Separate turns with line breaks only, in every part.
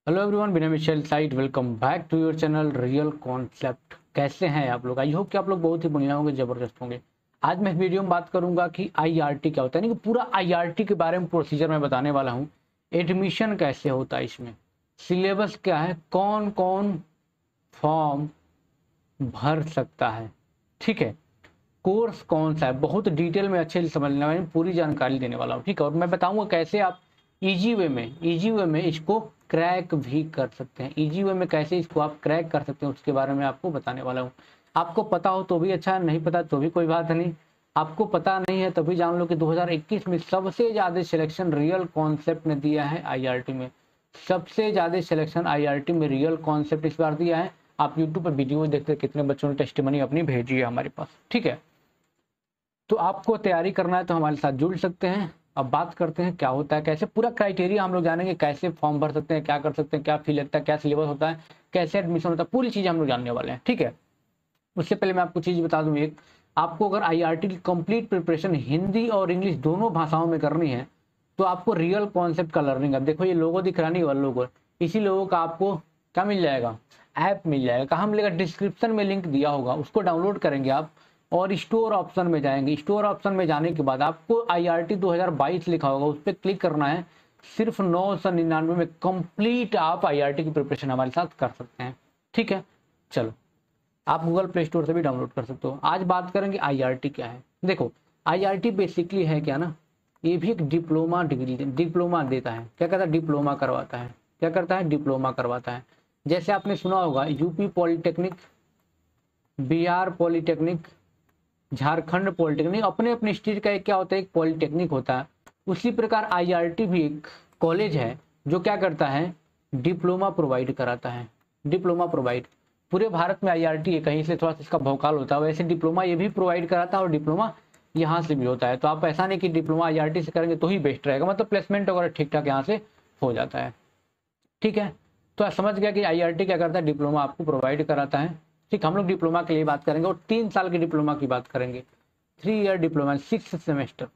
Hello everyone, बिना मिशेल साइट welcome back to your channel real concept. कैसे हैं आप लोग? आई होप कि आप लोग बहुत ही बढ़िया होंगे, जबरदस्त होंगे। आज मैं इस वीडियो में बात करूंगा कि आईआरटी क्या होता है, यानी कि पूरा आईआरटी के बारे में प्रोसीजर मैं बताने वाला हूं। एडमिशन कैसे होता है, इसमें सिलेबस क्या है, कौन कौन फॉर्म भर सकता है, ठीक है, कोर्स कौन सा है, बहुत डिटेल में अच्छे से समझने वाले पूरी जानकारी देने वाला हूँ, ठीक है। और मैं बताऊंगा कैसे आप इजी वे में इसको क्रैक भी कर सकते हैं। इजी वे में कैसे इसको आप क्रैक कर सकते हैं उसके बारे में आपको बताने वाला हूँ। आपको पता हो तो भी अच्छा, नहीं पता तो भी कोई बात नहीं। आपको पता नहीं है तभी जान लो कि 2021 में सबसे ज़्यादा सिलेक्शन रियल कॉन्सेप्ट ने दिया है आईआरटी में। सबसे ज़्यादा सिलेक्शन आईआरटी में रियल कॉन्सेप्ट इस बार दिया है। आप यूट्यूब पर वीडियो देखते कितने बच्चों ने टेस्टिमनी अपनी भेजी है हमारे पास, ठीक है। तो आपको तैयारी करना है तो हमारे साथ जुड़ सकते हैं। अब बात करते हैं क्या होता है, कैसे पूरा क्राइटेरिया हम लोग जानेंगे, कैसे फॉर्म भर सकते हैं, क्या कर सकते हैं, क्या फी लगता है, क्या सिलेबस होता है, कैसे एडमिशन होता है, पूरी चीज़ हम लोग जानने वाले हैं, ठीक है। उससे पहले मैं आपको चीज़ बता दूं, एक आपको अगर आईआरटी की कंप्लीट प्रिपरेशन हिंदी और इंग्लिश दोनों भाषाओं में करनी है तो आपको रियल कॉन्सेप्ट का लर्निंग, अब देखो ये लोगो दिख रहा नहीं, वाला लोगो, इसी लोगों का आपको क्या मिल जाएगा, ऐप मिल जाएगा। कहाँ मिलेगा? डिस्क्रिप्शन में लिंक दिया होगा, उसको डाउनलोड करेंगे आप और स्टोर ऑप्शन में जाएंगे। स्टोर ऑप्शन में जाने के बाद आपको आईआरटी 2022 लिखा होगा, उस पर क्लिक करना है। सिर्फ 999 में कंप्लीट आप आईआरटी की प्रिपरेशन हमारे साथ कर सकते हैं, ठीक है। चलो, आप गूगल प्ले स्टोर से भी डाउनलोड कर सकते हो। आज बात करेंगे आईआरटी क्या है। देखो, आईआरटी बेसिकली है क्या ना, ये भी एक डिप्लोमा डिग्री, डिप्लोमा देता है। क्या कहता है? डिप्लोमा करवाता है। क्या करता है? डिप्लोमा करवाता है। जैसे आपने सुना होगा UP polytechnic, Bihar polytechnic, Jharkhand polytechnic, अपने अपने स्टेट का एक क्या होता है, एक पॉलिटेक्निक होता है। उसी प्रकार आईआरटी भी एक कॉलेज है जो क्या करता है, डिप्लोमा प्रोवाइड कराता है। डिप्लोमा प्रोवाइड पूरे भारत में आईआरटी है, कहीं से थोड़ा सा इसका भौकाल होता है, वैसे डिप्लोमा ये भी प्रोवाइड कराता है और डिप्लोमा यहाँ से भी होता है। तो आप ऐसा नहीं कि डिप्लोमा आईआरटी से करेंगे तो ही बेस्ट रहेगा, मतलब प्लेसमेंट वगैरह ठीक ठाक यहाँ से हो जाता है, ठीक है। तो आप समझ गया कि आईआरटी क्या करता है, डिप्लोमा आपको प्रोवाइड कराता है, ठीक। हम लोग डिप्लोमा के लिए बात करेंगे और 3 साल की डिप्लोमा की बात करेंगे। 3 ईयर डिप्लोमा, 6 सेमेस्टर,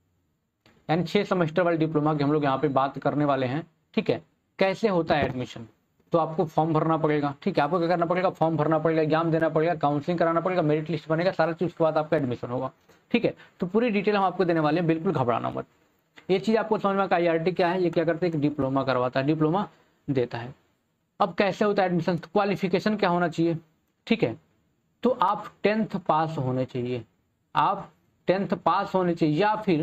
यानी 6 सेमेस्टर वाले डिप्लोमा की हम लोग यहाँ पे बात करने वाले हैं, ठीक है। कैसे होता है एडमिशन? तो आपको फॉर्म भरना पड़ेगा, ठीक है। आपको क्या करना पड़ेगा? फॉर्म भरना पड़ेगा, एग्जाम देना पड़ेगा, काउंसलिंग कराना पड़ेगा, मेरिट लिस्ट बनेगा, सारा चीज, उसके बाद आपका एडमिशन होगा, ठीक है। तो पूरी डिटेल हम आपको देने वाले हैं, बिल्कुल घबराना मत। ये चीज आपको समझ में, आईआरटी क्या है, ये क्या करते हैं, डिप्लोमा करवाता है, डिप्लोमा देता है। अब कैसे होता है एडमिशन? क्वालिफिकेशन क्या होना चाहिए, ठीक है। तो आप 10th पास होने चाहिए, आप 10th पास होने चाहिए, या फिर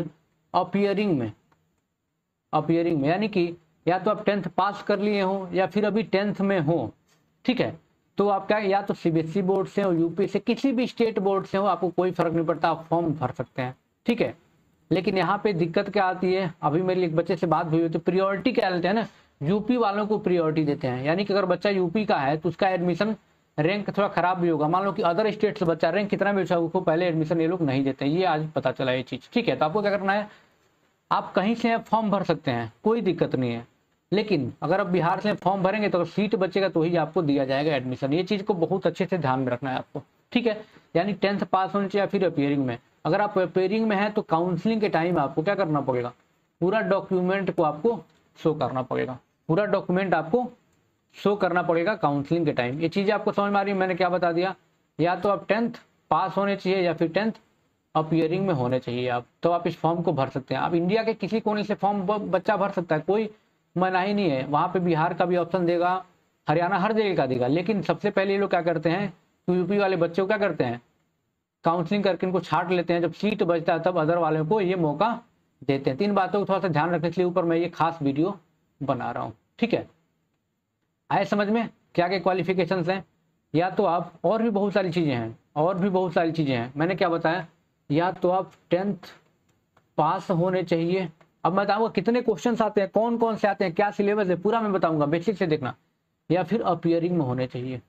अपियरिंग में, यानी कि या तो आप 10th पास कर लिए हो या फिर अभी 10th में हो, ठीक है। तो आप क्या, या तो सीबीएसई बोर्ड से हो, यूपी से, किसी भी स्टेट बोर्ड से हो, आपको कोई फर्क नहीं पड़ता, आप फॉर्म भर सकते हैं, ठीक है। लेकिन यहाँ पे दिक्कत क्या आती है, अभी मेरी एक बच्चे से बात हुई है, तो प्रियोरिटी क्या लेते हैं ना, यूपी वालों को प्रियोरिटी देते हैं। यानी कि अगर बच्चा यूपी का है तो उसका एडमिशन रैंक थोड़ा खराब भी होगा। मान लो कि अदर स्टेट से बच्चा रैंक कितना भी अच्छा, उसको पहले एडमिशन ये लोग नहीं देते हैं, ये आज पता चला ये चीज़, ठीक है। तो आपको क्या करना है, आप कहीं से फॉर्म भर सकते हैं, कोई दिक्कत नहीं है। लेकिन अगर आप बिहार से फॉर्म भरेंगे तो अगर सीट बचेगा तो ही आपको दिया जाएगा एडमिशन। ये चीज़ को बहुत अच्छे से ध्यान में रखना है आपको, ठीक है। यानी 10th पास होने चाहिए या फिर अपियरिंग में। अगर आप अपियरिंग में हैं तो काउंसलिंग के टाइम आपको क्या करना पड़ेगा, पूरा डॉक्यूमेंट को आपको शो करना पड़ेगा, पूरा डॉक्यूमेंट आपको शो करना पड़ेगा काउंसलिंग के टाइम। ये चीज़ें आपको समझ में आ रही है? मैंने क्या बता दिया, या तो आप 10th पास होने चाहिए या फिर 10th अपियरिंग में होने चाहिए आप, तो आप इस फॉर्म को भर सकते हैं। आप इंडिया के किसी कोने से फॉर्म बच्चा भर सकता है, कोई मनाही नहीं है। वहाँ पे बिहार का भी ऑप्शन देगा, हरियाणा, हर जगह का देगा। लेकिन सबसे पहले ये लोग क्या करते हैं, तो यूपी वाले बच्चे को क्या करते हैं, काउंसलिंग करके इनको छांट लेते हैं, जब सीट बचता है तब अदर वालों को ये मौका देते हैं। 3 बातों को थोड़ा सा ध्यान रखने के लिए ऊपर मैं ये खास वीडियो बना रहा हूँ, ठीक है। आए समझ में क्या क्या क्वालिफिकेशन हैं? या तो आप, और भी बहुत सारी चीज़ें हैं, और भी बहुत सारी चीज़ें हैं, मैंने क्या बताया, या तो आप 10th पास होने चाहिए। अब मैं बताऊंगा कितने क्वेश्चन आते हैं, कौन कौन से आते हैं, क्या सिलेबस है, पूरा मैं बताऊंगा, बेसिक से देखना। या फिर अपियरिंग में होने चाहिए,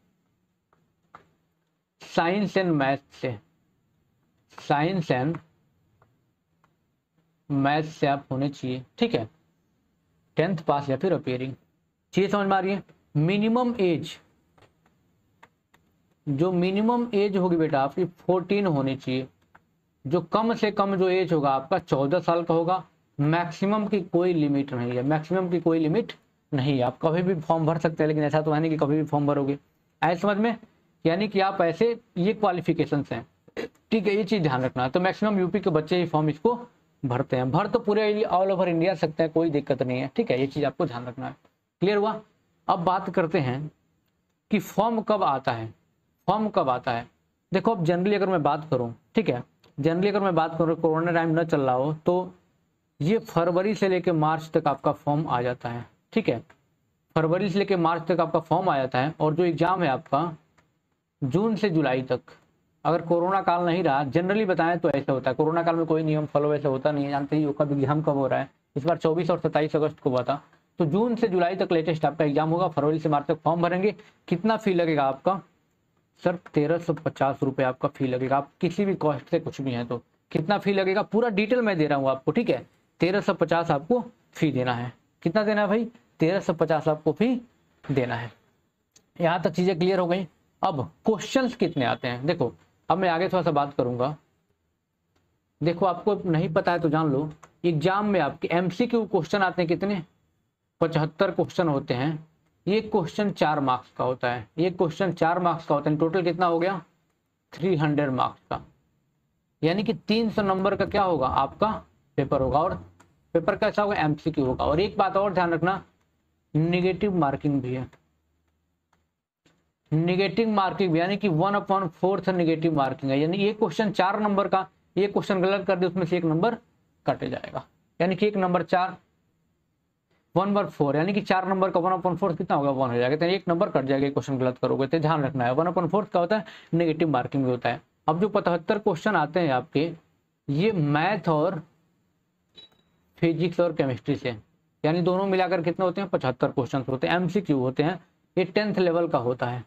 साइंस एंड मैथ से, साइंस एंड मैथ से आप होने चाहिए, ठीक है। 10th पास या फिर अपियरिंग। चीज समझ में आ रही है? मिनिमम एज, जो मिनिमम एज होगी बेटा आपकी 14 होनी चाहिए। जो कम से कम जो एज होगा आपका 14 साल का होगा। मैक्सिमम की कोई लिमिट नहीं है, मैक्सिमम की कोई लिमिट नहीं, आप कभी भी फॉर्म भर सकते हैं, लेकिन ऐसा तो है नहीं कि कभी भी फॉर्म भरोगे, ऐसे समझ में, यानी कि आप ऐसे, ये क्वालिफिकेशन हैं, ठीक है, ये चीज़ ध्यान रखना है। तो मैक्सिमम यूपी के बच्चे ही फॉर्म इसको भरते हैं, भर तो पूरे ऑल ओवर इंडिया सकते हैं, कोई दिक्कत नहीं है, ठीक है, ये चीज़ आपको ध्यान रखना है। क्लियर हुआ? अब बात करते हैं कि फॉर्म कब आता है, फॉर्म कब आता है। देखो अब जनरली अगर मैं बात करूं, ठीक है, जनरली अगर मैं बात करूं, कोरोना टाइम न चल रहा हो तो ये फरवरी से लेकर मार्च तक आपका फॉर्म आ जाता है, ठीक है, फरवरी से लेकर मार्च तक आपका फॉर्म आ जाता है। और जो एग्ज़ाम है आपका जून से जुलाई तक, अगर कोरोना काल नहीं रहा, जनरली बताएं तो ऐसा होता है, कोरोना काल में कोई नियम फॉलो वैसे होता नहीं है, जानते ही हो कब एग्जाम कब हो रहा है, इस बार 24 और 27 अगस्त को हुआ था। तो जून से जुलाई तक लेटेस्ट आपका एग्जाम होगा, फरवरी से मार्च तक फॉर्म भरेंगे। कितना फी लगेगा आपका? सर 1350 रुपये आपका फी लगेगा, आप किसी भी कॉस्ट से कुछ भी हैं तो कितना फी लगेगा पूरा डिटेल मैं दे रहा हूँ आपको, ठीक है, 1350 आपको फी देना है। कितना देना है भाई? 1350 आपको फी देना है। यहाँ तक चीज़ें क्लियर हो गई। अब क्वेश्चंस कितने आते हैं देखो, अब मैं आगे थोड़ा सा बात करूंगा। देखो आपको नहीं पता है तो जान लो, एग्जाम में आपके एमसीक्यू क्वेश्चन आते हैं कितने? 75 क्वेश्चन होते हैं। ये क्वेश्चन 4 मार्क्स का होता है, ये क्वेश्चन 4 मार्क्स का होता है। टोटल कितना हो गया? 300 मार्क्स का, यानी कि 300 नंबर का क्या होगा आपका पेपर होगा। और पेपर कैसा होगा? एमसीक्यू होगा। और एक बात और ध्यान रखना, निगेटिव मार्किंग भी है, निगेटिव मार्किंग यानी कि 1/4 निगेटिव मार्किंग है। यानी ये क्वेश्चन 4 नंबर का, ये क्वेश्चन गलत कर दे उसमें से 1 नंबर कट जाएगा, यानी कि 1 नंबर 4 1/4, यानी कि 4 नंबर का 1/4 कितना होगा? 1 हो जाएगा, तो 1 नंबर कट जाएगा क्वेश्चन गलत करोगे, तो ध्यान रखना है। 1/4 का होता है, नेगेटिव मार्किंग भी होता है। अब जो 75 क्वेश्चन आते हैं आपके, ये मैथ और फिजिक्स और केमिस्ट्री से, यानी दोनों मिलाकर कितने होते हैं? 75 क्वेश्चन होते हैं, एमसीक्यू होते हैं। ये 10th लेवल का होता है,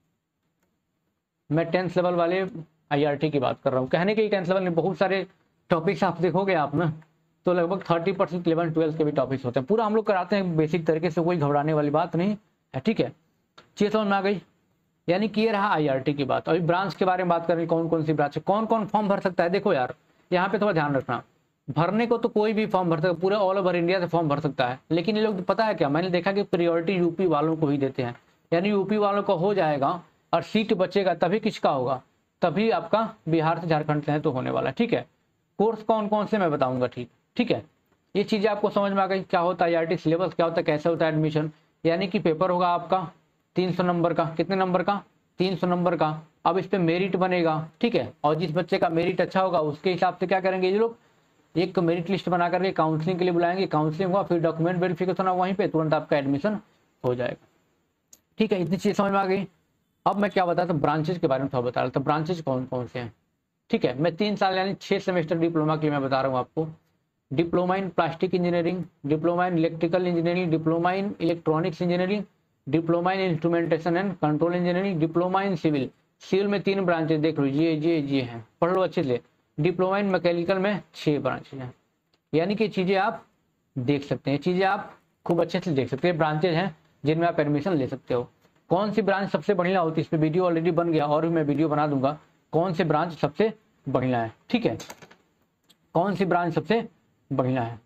मैं 10th लेवल वाले आईआरटी की बात कर रहा हूँ। कहने के 10th लेवल में बहुत सारे टॉपिक्स आप देखोगे आप ना, तो लगभग 30% 11 12 के भी टॉपिक्स होते हैं। पूरा हम लोग कराते हैं बेसिक तरीके से, कोई घबराने वाली बात नहीं है, ठीक है, चीज़ समझ में आ गई। यानी कि ये रहा आईआरटी की बात। अभी ब्रांच के बारे में बात करें, कौन कौन सी ब्रांच है, कौन कौन फॉर्म भर सकता है। देखो यार, यहाँ पे थोड़ा ध्यान रखना, भरने को तो कोई भी फॉर्म भर सकता है, पूरे ऑल ओवर इंडिया से फॉर्म भर सकता है, लेकिन ये लोग पता है क्या, मैंने देखा कि प्रायोरिटी यूपी वालों को ही देते हैं। यानी यूपी वालों का हो जाएगा और सीट बचेगा तभी किसका होगा? तभी आपका बिहार से झारखंड से है तो होने वाला, ठीक है। कोर्स कौन कौन से मैं बताऊंगा, ठीक है। ये चीज़ें आपको समझ में आ गई, क्या होता है आईआरटी सिलेबस, क्या होता है, कैसे होता है एडमिशन। यानी कि पेपर होगा आपका 300 नंबर का, कितने नंबर का? 300 नंबर का। अब इस पर मेरिट बनेगा, ठीक है, और जिस बच्चे का मेरिट अच्छा होगा उसके हिसाब से क्या करेंगे ये लोग, एक मेरिट लिस्ट बना करके काउंसलिंग के लिए बुलाएंगे, काउंसलिंग हुआ, फिर डॉक्यूमेंट वेरिफिकेशन हुआ, वहीं पे तुरंत आपका एडमिशन हो जाएगा, ठीक है। इतनी चीज़ समझ में आ गई। अब मैं क्या बता रहा था, ब्रांचेज के बारे में थोड़ा बता रहा था, ब्रांचेज कौन कौन से हैं, ठीक है। मैं 3 साल यानी 6 सेमेस्टर डिप्लोमा के लिए मैं बता रहा हूँ आपको। Diploma in plastic engineering, diploma in electrical engineering, diploma in electronics engineering, diploma in instrumentation and control engineering, diploma in civil. Civil में 3 ब्रांचेज देख लो, ये हैं, पढ़ लो अच्छे से। डिप्लोमा इन मैकेनिकल में 6 ब्रांचेज हैं। यानी कि चीज़ें आप देख सकते हैं, चीज़ें आप खूब अच्छे से देख सकते हैं, ब्रांचेज हैं जिनमें आप एडमिशन ले सकते हो। कौन सी ब्रांच सबसे बढ़िया होती है, इस पर वीडियो ऑलरेडी बन गया, और भी मैं वीडियो बना दूंगा कौन सी ब्रांच सबसे बढ़िया है, ठीक है, कौन सी ब्रांच सबसे बढ़िया है।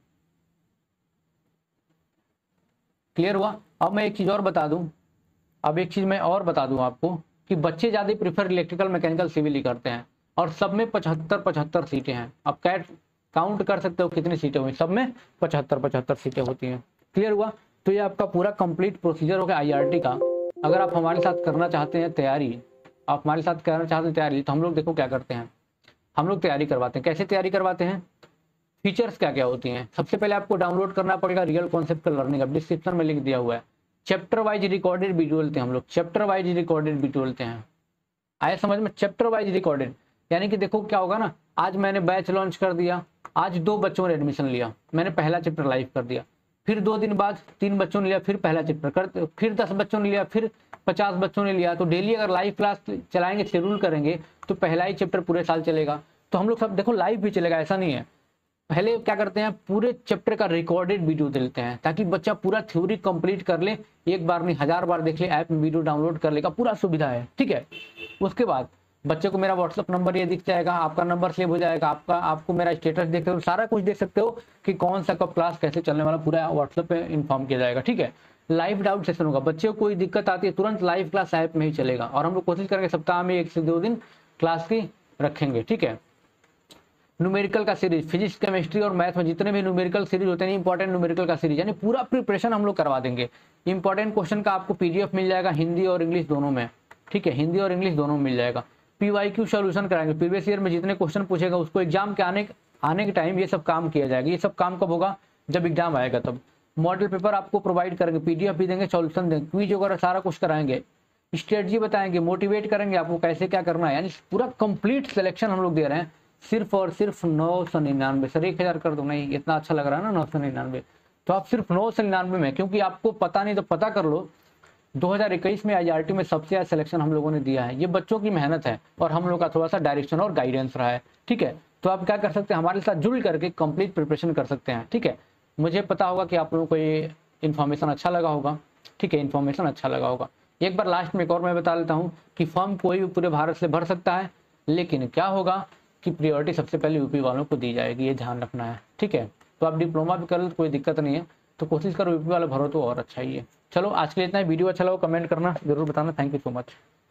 क्लियर हुआ? अब मैं एक चीज़ और बता दूं, अब एक चीज़ मैं और बता दूं आपको कि बच्चे ज़्यादा प्रीफर इलेक्ट्रिकल मैकेनिकल सिविल ही करते हैं, और सब में 75 सीटें हैं। अब काउंट कर सकते हो कितनी सीटें हुई, सब में 75 सीटें होती हैं। क्लियर हुआ? तो ये आपका पूरा कंप्लीट प्रोसीजर हो गया आईआरटी का। अगर आप हमारे साथ करना चाहते हैं तैयारी, आप हमारे साथ करना चाहते हैं तैयारी, तो हम लोग देखो क्या करते हैं, हम लोग तैयारी करवाते हैं। कैसे तैयारी करवाते हैं? फीचर्स क्या क्या होती हैं, सबसे पहले आपको डाउनलोड करना पड़ेगा रियल कॉन्सेप्ट का लर्निंग, अब डिस्क्रिप्शन में लिख दिया हुआ है। चैप्टर वाइज रिकॉर्डेड वीडियो लेते हैं हम लोग, चैप्टर वाइज रिकॉर्डेड वीडियो लेते हैं। आया समझ में? चैप्टर वाइज रिकॉर्डेड, यानी कि देखो क्या होगा ना, आज मैंने बैच लॉन्च कर दिया, आज 2 बच्चों ने एडमिशन लिया, मैंने पहला चैप्टर लाइव कर दिया, फिर 2 दिन बाद 3 बच्चों ने लिया, फिर पहला चैप्टर कर, फिर 10 बच्चों ने लिया, फिर 50 बच्चों ने लिया। तो डेली अगर लाइव क्लास चलाएंगे, शेड्यूल करेंगे, तो पहला ही चैप्टर पूरे साल चलेगा। तो हम लोग सब देखो लाइव भी चलेगा, ऐसा नहीं है। पहले क्या करते हैं, पूरे चैप्टर का रिकॉर्डेड वीडियो देते हैं, ताकि बच्चा पूरा थ्योरी कंप्लीट कर ले, एक बार नहीं 1000 बार देख ले, ऐप में वीडियो डाउनलोड कर लेगा, पूरा सुविधा है, ठीक है। उसके बाद बच्चे को मेरा व्हाट्सअप नंबर ये दिख जाएगा, आपका नंबर सेव हो जाएगा, आपको मेरा स्टेटस देख सारा कुछ देख सकते हो कि कौन सा कब क्लास कैसे चलने वाला, पूरा व्हाट्सएप पे इन्फॉर्म किया जाएगा, ठीक है। लाइव डाउट सेशन होगा, बच्चे को कोई दिक्कत आती है तुरंत लाइव क्लास ऐप में ही चलेगा, और हम लोग कोशिश करेंगे सप्ताह में 1 से 2 दिन क्लास की रखेंगे, ठीक है। न्यूमेरिकल का सीरीज, फिजिक्स केमिस्ट्री और मैथ में जितने भी न्यूमेरिकल सीरीज होते हैं, इंपॉर्टेंट न्यूमेरिकल का सीरीज, यानी पूरा प्रिपरेशन हम लोग करवा देंगे। इंपॉर्टेंट क्वेश्चन का आपको पीडीएफ मिल जाएगा हिंदी और इंग्लिश दोनों में, ठीक है, हिंदी और इंग्लिश दोनों में मिल जाएगा। पीवाईक्यू सॉल्यूशन कराएंगे, प्रीवियस ईयर में जितने क्वेश्चन पूछेगा उसको एग्जाम के आने के टाइम ये सब काम किया जाएगा। ये सब काम कब होगा, जब एग्जाम आएगा तब। मॉडल पेपर आपको प्रोवाइड करेंगे, पीडीएफ भी देंगे, सॉल्यूशन देंगे, क्विज वगैरह सारा कुछ कराएंगे, स्ट्रेटजी बताएंगे, मोटिवेट करेंगे आपको कैसे क्या करना है, यानी पूरा कंप्लीट सिलेक्शन हम लोग दे रहे हैं सिर्फ और सिर्फ 999। सर 1000 कर दो, नहीं इतना अच्छा लग रहा है ना 999, तो आप सिर्फ 999 में, क्योंकि आपको पता नहीं तो पता कर लो, 2021 में आईआरटी में सबसे ज्यादा सिलेक्शन हम लोगों ने दिया है। ये बच्चों की मेहनत है और हम लोग का थोड़ा सा डायरेक्शन और गाइडेंस रहा है, ठीक है। तो आप क्या कर सकते हैं, हमारे साथ जुड़ करके कंप्लीट प्रिपरेशन कर सकते हैं, ठीक है। मुझे पता होगा कि आप लोगों को ये इन्फॉर्मेशन अच्छा लगा होगा, ठीक है, इन्फॉर्मेशन अच्छा लगा होगा। एक बार लास्ट में एक और मैं बता लेता हूँ कि फॉर्म कोई भी पूरे भारत से भर सकता है, लेकिन क्या होगा कि प्रायोरिटी सबसे पहले यूपी वालों को दी जाएगी, ये ध्यान रखना है, ठीक है। तो आप डिप्लोमा भी कर लो तो कोई दिक्कत नहीं है, तो कोशिश करो यूपी वाले भरो तो और अच्छा ही है। चलो आज के लिए इतना ही, वीडियो अच्छा लगा कमेंट करना जरूर बताना, थैंक यू सो मच।